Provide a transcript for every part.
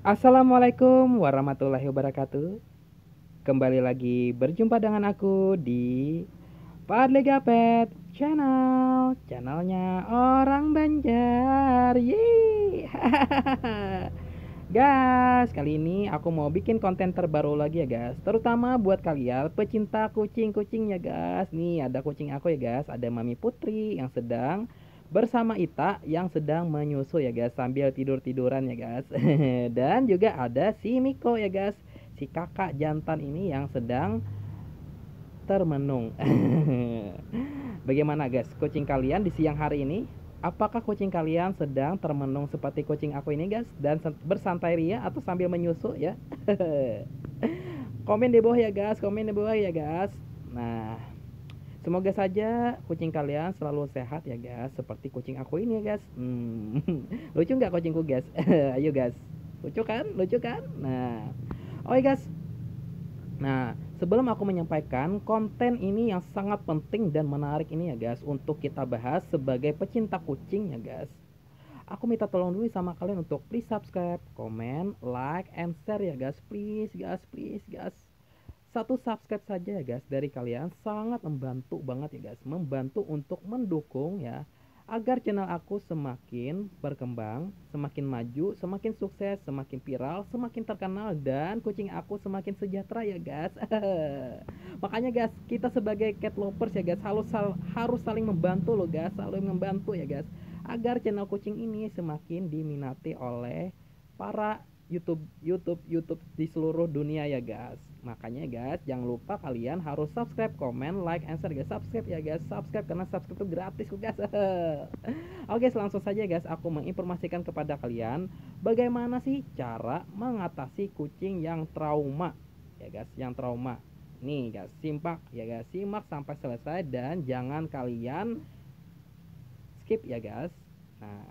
Assalamualaikum warahmatullahi wabarakatuh. Kembali lagi berjumpa dengan aku di Padlega Pet Channel. Channelnya orang Banjar. Yeay. Guys, kali ini aku mau bikin konten terbaru lagi ya guys. Terutama buat kalian pecinta kucing-kucing ya guys. Nih ada kucing aku ya guys. Ada Mami Putri yang sedang bersama Ita yang sedang menyusu ya guys, sambil tidur-tiduran ya guys. Dan juga ada si Miko ya guys, si kakak jantan ini yang sedang termenung. Bagaimana guys kucing kalian di siang hari ini? Apakah kucing kalian sedang termenung seperti kucing aku ini guys, dan bersantai ria atau sambil menyusu ya? Komen di bawah ya guys, komen di bawah ya guys. Nah, semoga saja kucing kalian selalu sehat ya guys, seperti kucing aku ini ya guys. Lucu nggak kucingku guys? Ayo guys, lucu kan? Lucu kan? Nah, oke guys. Nah, sebelum aku menyampaikan konten ini yang sangat penting dan menarik ini ya guys, untuk kita bahas sebagai pecinta kucing ya guys, aku minta tolong dulu sama kalian untuk please subscribe, comment, like, and share ya guys. Please guys, please guys. Satu subscribe saja ya guys dari kalian sangat membantu banget ya guys, membantu untuk mendukung ya, agar channel aku semakin berkembang, semakin maju, semakin sukses, semakin viral, semakin terkenal, dan kucing aku semakin sejahtera ya guys. Makanya guys, kita sebagai cat lovers ya guys, harus saling membantu loh guys, saling membantu ya guys, agar channel kucing ini semakin diminati oleh para YouTube di seluruh dunia ya guys. Makanya guys, jangan lupa kalian harus subscribe, comment, like, and share guys. Subscribe ya guys, subscribe karena subscribe itu gratis kok guys. Oke, langsung saja guys, aku menginformasikan kepada kalian bagaimana sih cara mengatasi kucing yang trauma ya guys, yang trauma. Nih guys, simak ya guys, simak sampai selesai dan jangan kalian skip ya guys. Nah,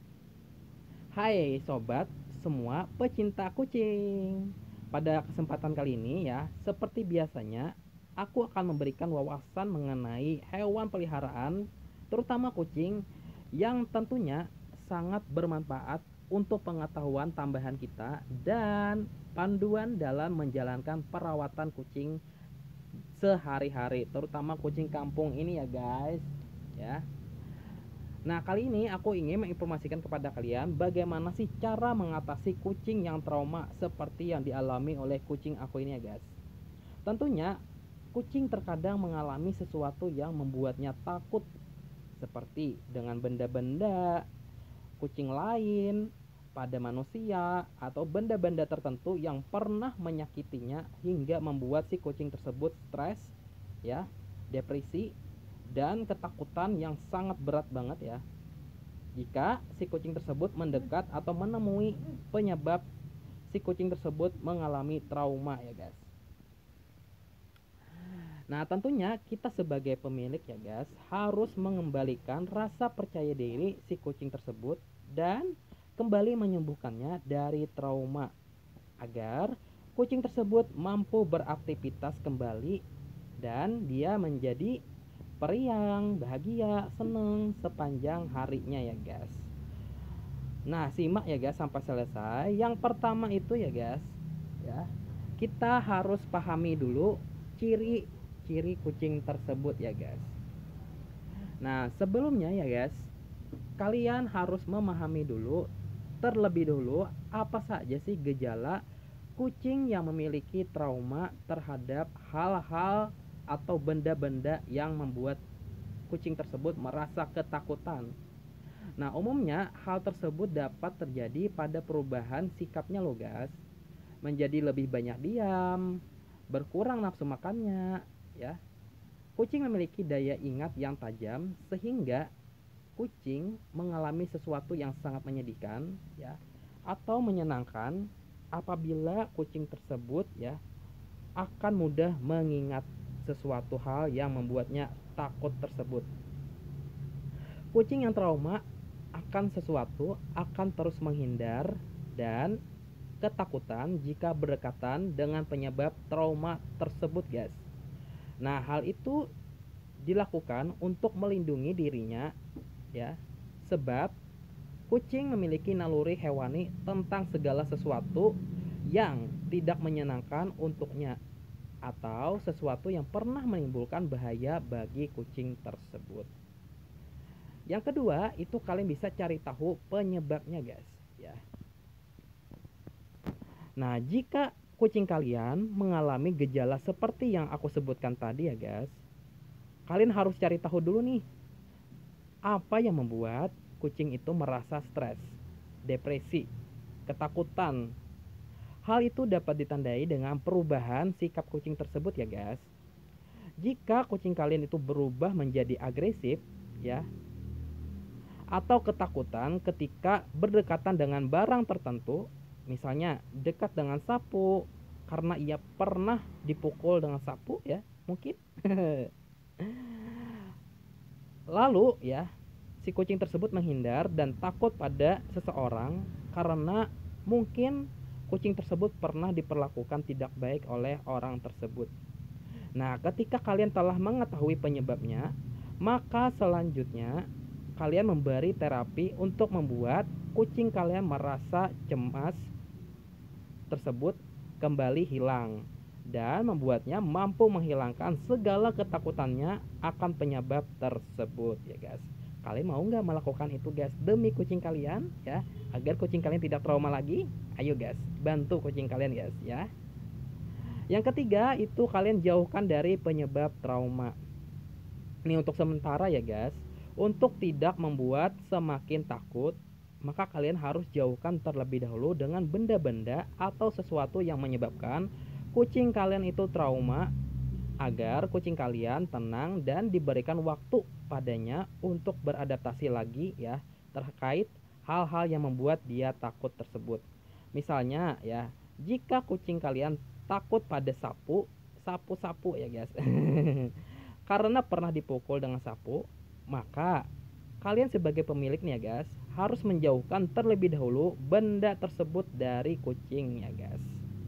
hai sobat semua pecinta kucing. Pada kesempatan kali ini ya, seperti biasanya, aku akan memberikan wawasan mengenai hewan peliharaan, terutama kucing, yang tentunya sangat bermanfaat untuk pengetahuan tambahan kita dan panduan dalam menjalankan perawatan kucing sehari-hari, terutama kucing kampung ini ya guys. Ya. Nah, kali ini aku ingin menginformasikan kepada kalian bagaimana sih cara mengatasi kucing yang trauma seperti yang dialami oleh kucing aku ini ya guys. Tentunya, kucing terkadang mengalami sesuatu yang membuatnya takut, seperti dengan benda-benda, kucing lain, pada manusia, atau benda-benda tertentu yang pernah menyakitinya hingga membuat si kucing tersebut stres, ya, depresi, dan ketakutan yang sangat berat banget ya, jika si kucing tersebut mendekat atau menemui penyebab si kucing tersebut mengalami trauma ya guys. Nah, tentunya kita sebagai pemilik ya guys harus mengembalikan rasa percaya diri si kucing tersebut dan kembali menyembuhkannya dari trauma, agar kucing tersebut mampu beraktivitas kembali dan dia menjadi periang, bahagia, seneng sepanjang harinya ya guys. Nah, simak ya guys sampai selesai. Yang pertama itu ya guys, ya. Kita harus pahami dulu ciri-ciri kucing tersebut ya guys. Nah, sebelumnya ya guys, kalian harus memahami dulu terlebih dulu apa saja sih gejala kucing yang memiliki trauma terhadap hal-hal atau benda-benda yang membuat kucing tersebut merasa ketakutan. Nah, umumnya hal tersebut dapat terjadi pada perubahan sikapnya loh guys. Menjadi lebih banyak diam, berkurang nafsu makannya, ya. Kucing memiliki daya ingat yang tajam sehingga kucing mengalami sesuatu yang sangat menyedihkan, ya, atau menyenangkan apabila kucing tersebut ya akan mudah mengingat sesuatu hal yang membuatnya takut tersebut. Kucing yang trauma akan sesuatu akan terus menghindar dan ketakutan jika berdekatan dengan penyebab trauma tersebut guys. Nah, hal itu dilakukan untuk melindungi dirinya ya, sebab Kucing memiliki naluri hewani tentang segala sesuatu yang tidak menyenangkan untuknya atau sesuatu yang pernah menimbulkan bahaya bagi kucing tersebut. Yang kedua, itu kalian bisa cari tahu penyebabnya, guys, ya. Nah, jika kucing kalian mengalami gejala seperti yang aku sebutkan tadi ya, guys, kalian harus cari tahu dulu nih, apa yang membuat kucing itu merasa stres, depresi, ketakutan. Hal itu dapat ditandai dengan perubahan sikap kucing tersebut ya, guys. Jika kucing kalian itu berubah menjadi agresif, ya, atau ketakutan ketika berdekatan dengan barang tertentu, misalnya dekat dengan sapu karena ia pernah dipukul dengan sapu ya, mungkin. Lalu ya, si kucing tersebut menghindar dan takut pada seseorang karena mungkin kucing tersebut pernah diperlakukan tidak baik oleh orang tersebut. Nah, ketika kalian telah mengetahui penyebabnya, maka selanjutnya kalian memberi terapi untuk membuat kucing kalian merasa cemas tersebut kembali hilang dan membuatnya mampu menghilangkan segala ketakutannya akan penyebab tersebut ya, guys. Kalian mau nggak melakukan itu, guys, demi kucing kalian ya, agar kucing kalian tidak trauma lagi? Ayo, guys, bantu kucing kalian, guys, ya. Yang ketiga, itu kalian jauhkan dari penyebab trauma. Ini untuk sementara ya, guys. Untuk tidak membuat semakin takut, maka kalian harus jauhkan terlebih dahulu dengan benda-benda atau sesuatu yang menyebabkan kucing kalian itu trauma, agar kucing kalian tenang dan diberikan waktu padanya untuk beradaptasi lagi ya, terkait hal-hal yang membuat dia takut tersebut. Misalnya ya, jika kucing kalian takut pada sapu-sapu ya, guys. Karena pernah dipukul dengan sapu, maka kalian sebagai pemilik nih ya, guys, harus menjauhkan terlebih dahulu benda tersebut dari kucing ya, guys.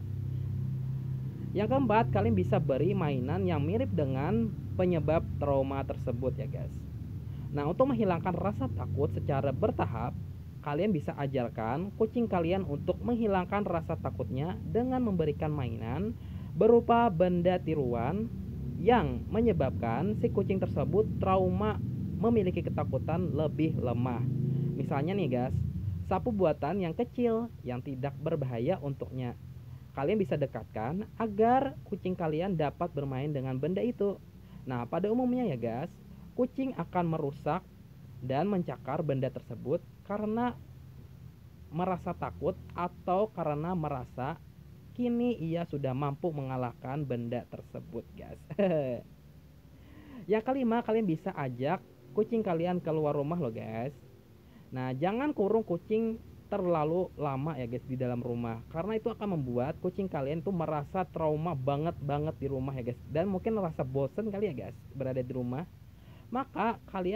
Yang keempat, kalian bisa beri mainan yang mirip dengan penyebab trauma tersebut ya, guys. Nah, untuk menghilangkan rasa takut secara bertahap, kalian bisa ajarkan kucing kalian untuk menghilangkan rasa takutnya dengan memberikan mainan berupa benda tiruan yang menyebabkan si kucing tersebut trauma, memiliki ketakutan lebih lemah. Misalnya nih, guys, sapu buatan yang kecil yang tidak berbahaya untuknya. Kalian bisa dekatkan agar kucing kalian dapat bermain dengan benda itu. Nah, pada umumnya ya, guys, kucing akan merusak dan mencakar benda tersebut karena merasa takut atau karena merasa kini ia sudah mampu mengalahkan benda tersebut, guys. Yang kelima, kalian bisa ajak kucing kalian keluar rumah loh, guys. Nah, jangan kurung kucing terlalu lama ya, guys, di dalam rumah, karena itu akan membuat kucing kalian tuh merasa trauma banget banget di rumah ya, guys, dan mungkin merasa bosen kali ya, guys, berada di rumah. Maka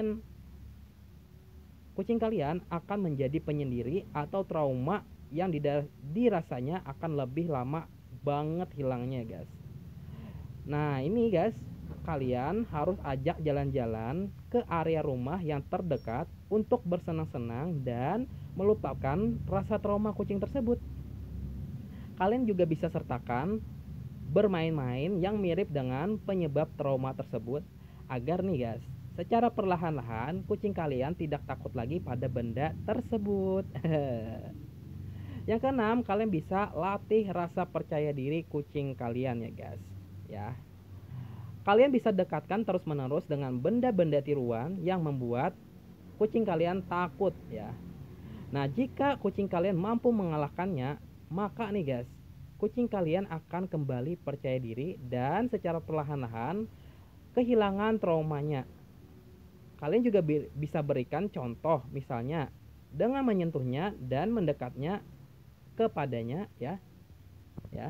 kucing kalian akan menjadi penyendiri atau trauma yang dirasanya akan lebih lama banget hilangnya, guys. Nah, ini, guys, kalian harus ajak jalan-jalan ke area rumah yang terdekat untuk bersenang-senang dan melupakan rasa trauma kucing tersebut. Kalian juga bisa sertakan bermain-main yang mirip dengan penyebab trauma tersebut, agar nih, guys, secara perlahan-lahan kucing kalian tidak takut lagi pada benda tersebut. Yang keenam, kalian bisa latih rasa percaya diri kucing kalian ya, guys, ya. Kalian bisa dekatkan terus-menerus dengan benda-benda tiruan yang membuat kucing kalian takut ya. Nah, jika kucing kalian mampu mengalahkannya, maka nih, guys, kucing kalian akan kembali percaya diri dan secara perlahan-lahan kehilangan traumanya. Kalian juga bisa berikan contoh, misalnya dengan menyentuhnya dan mendekatnya kepadanya ya. Ya.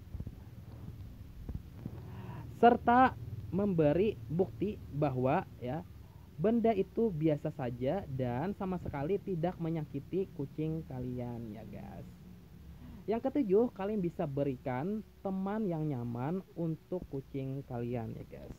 Serta memberi bukti bahwa ya, benda itu biasa saja dan sama sekali tidak menyakiti kucing kalian ya, guys. Yang ketujuh, kalian bisa berikan teman yang nyaman untuk kucing kalian ya, guys.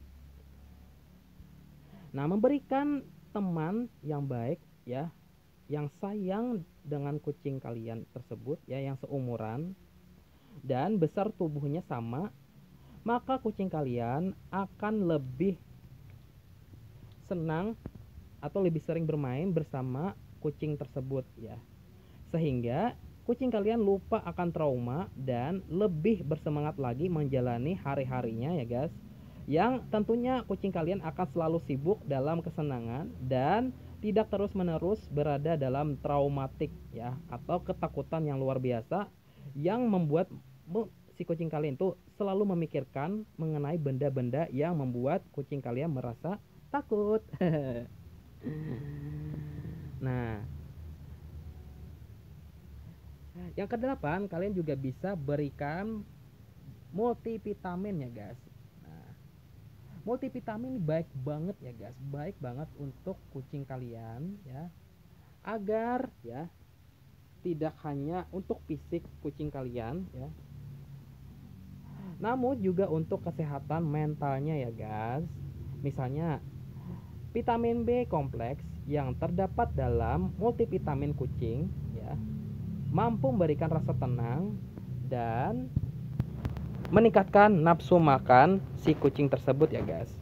Nah, memberikan teman yang baik ya, yang sayang dengan kucing kalian tersebut ya, yang seumuran dan besar tubuhnya sama, maka kucing kalian akan lebih senang atau lebih sering bermain bersama kucing tersebut ya. Sehingga kucing kalian lupa akan trauma dan lebih bersemangat lagi menjalani hari-harinya ya guys. Yang tentunya kucing kalian akan selalu sibuk dalam kesenangan dan tidak terus-menerus berada dalam traumatik ya, atau ketakutan yang luar biasa yang membuat si kucing kalian tuh selalu memikirkan mengenai benda-benda yang membuat kucing kalian merasa takut. Nah, yang kedelapan, kalian juga bisa berikan multivitamin ya guys. Nah, multivitamin baik banget ya guys, baik banget untuk kucing kalian ya, agar ya tidak hanya untuk fisik kucing kalian ya, namun juga untuk kesehatan mentalnya ya guys. Misalnya vitamin B kompleks yang terdapat dalam multivitamin kucing ya, mampu memberikan rasa tenang dan meningkatkan nafsu makan si kucing tersebut ya guys.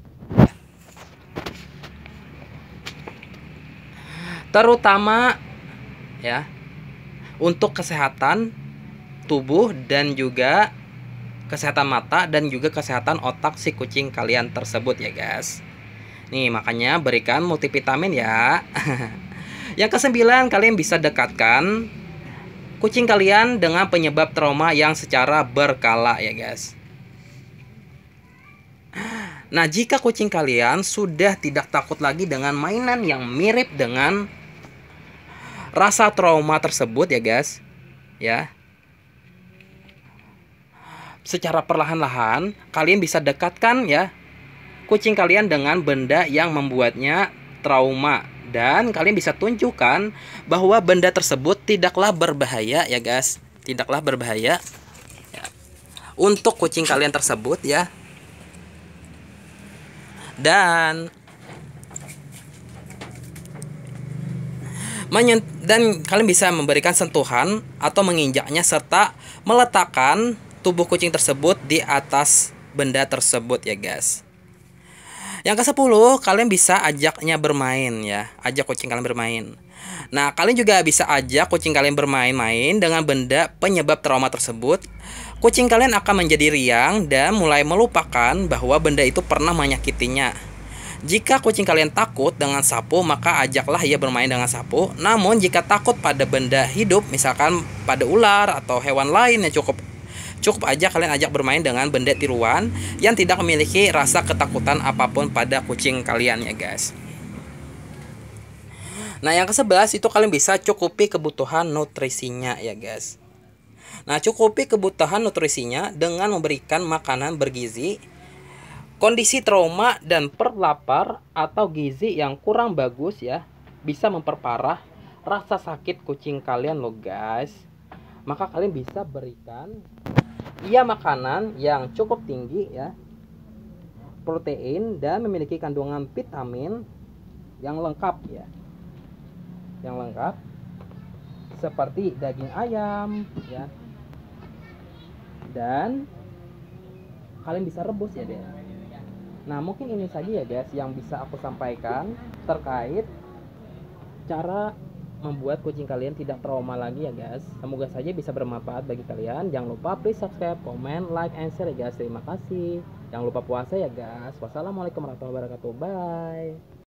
Terutama ya untuk kesehatan tubuh dan juga kesehatan mata dan juga kesehatan otak si kucing kalian tersebut ya guys. Nih makanya berikan multivitamin ya. Yang kesembilan, kalian bisa dekatkan kucing kalian dengan penyebab trauma yang secara berkala ya guys. Nah, jika kucing kalian sudah tidak takut lagi dengan mainan yang mirip dengan rasa trauma tersebut ya guys, ya. Secara perlahan-lahan kalian bisa dekatkan ya kucing kalian dengan benda yang membuatnya trauma, dan kalian bisa tunjukkan bahwa benda tersebut tidaklah berbahaya ya guys, tidaklah berbahaya ya, untuk kucing kalian tersebut ya. Dan kalian bisa memberikan sentuhan atau menginjaknya serta meletakkan tubuh kucing tersebut di atas benda tersebut ya guys. Yang ke-10, kalian bisa ajaknya bermain ya, ajak kucing kalian bermain. Nah, kalian juga bisa ajak kucing kalian bermain-main dengan benda penyebab trauma tersebut. Kucing kalian akan menjadi riang dan mulai melupakan bahwa benda itu pernah menyakitinya. Jika kucing kalian takut dengan sapu, maka ajaklah ia bermain dengan sapu. Namun jika takut pada benda hidup, misalkan pada ular atau hewan lain, yang cukup aja kalian ajak bermain dengan benda tiruan yang tidak memiliki rasa ketakutan apapun pada kucing kalian ya guys. Nah, yang ke-11 itu kalian bisa cukupi kebutuhan nutrisinya ya guys. Nah, cukupi kebutuhan nutrisinya dengan memberikan makanan bergizi. Kondisi trauma dan perlapar atau gizi yang kurang bagus ya bisa memperparah rasa sakit kucing kalian loh guys. Maka kalian bisa berikan makanan yang cukup tinggi ya, protein dan memiliki kandungan vitamin yang lengkap ya, yang lengkap seperti daging ayam ya, dan kalian bisa rebus ya deh. Nah, mungkin ini saja ya guys yang bisa aku sampaikan terkait cara membuat kucing kalian tidak trauma lagi ya guys. Semoga saja bisa bermanfaat bagi kalian. Jangan lupa please subscribe, comment, like, and share ya guys. Terima kasih. Jangan lupa puasa ya guys. Wassalamualaikum warahmatullahi wabarakatuh. Bye.